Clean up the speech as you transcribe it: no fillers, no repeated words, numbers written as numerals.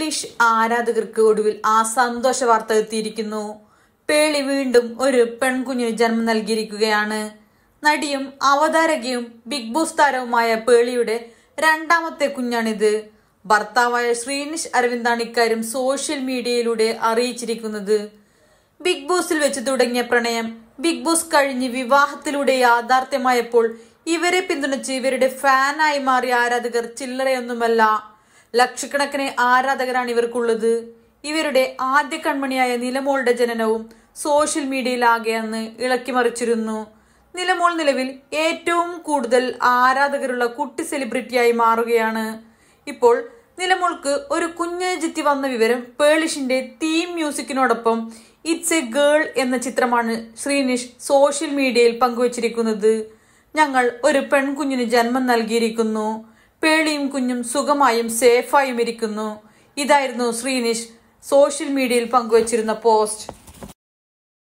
പേളിഷ് ആരാധകർക്ക് ഒടുവിൽ ആ സന്തോഷ വാർത്ത എത്തിയിരിക്കുന്നു. പേളി വീണ്ടും ഒരു പെൺകുഞ്ഞിന് ജന്മം നൽകിയിരിക്കുകയാണ്. നടിയും അവതാരകയും ബിഗ് ബോസ് താരവുമായ പേളിയുടെ രണ്ടാമത്തെ കുഞ്ഞാണിത്. ഭർത്താവായ ശ്രീനിഷ് അരവിന്ദാണ് ഇക്കാര്യം സോഷ്യൽ മീഡിയയിലൂടെ അറിയിച്ചിരിക്കുന്നത്. ബിഗ് ബോസിൽ വെച്ച് തുടങ്ങിയ പ്രണയം ബിഗ് ബോസ് കഴിഞ്ഞ് വിവാഹത്തിലൂടെ യാഥാർത്ഥ്യമായപ്പോൾ ഇവരെ പിന്തുണച്ച് ഇവരുടെ ഫാനായി മാറിയ ആരാധകർ ചില്ലറയൊന്നുമല്ല. ലക്ഷക്കണക്കിന് ആരാധകരാണ് ഇവർക്കുള്ളത്. ഇവരുടെ ആദ്യ കൺമണിയായ നിലമോളുടെ ജനനവും സോഷ്യൽ മീഡിയയിലാകെ അന്ന് ഇളക്കിമറിച്ചിരുന്നു. നിലമോൾ നിലവിൽ ഏറ്റവും കൂടുതൽ ആരാധകരുള്ള കുട്ടി സെലിബ്രിറ്റിയായി മാറുകയാണ്. ഇപ്പോൾ നിലമോൾക്ക് ഒരു കുഞ്ഞനുജത്തി വന്ന വിവരം പേളിഷിന്റെ തീം മ്യൂസിക്കിനോടൊപ്പം ഇറ്റ്സ് എ ഗേൾ എന്ന ചിത്രമാണ് ശ്രീനിഷ് സോഷ്യൽ മീഡിയയിൽ പങ്കുവച്ചിരിക്കുന്നത്. ഞങ്ങൾ ഒരു പെൺകുഞ്ഞിന് ജന്മം നൽകിയിരിക്കുന്നു. പേളിയും കുഞ്ഞും സുഖമായും സേഫായും ഇരിക്കുന്നു. ഇതായിരുന്നു ശ്രീനിഷ് സോഷ്യൽ മീഡിയയിൽ പങ്കുവച്ചിരുന്ന പോസ്റ്റ്.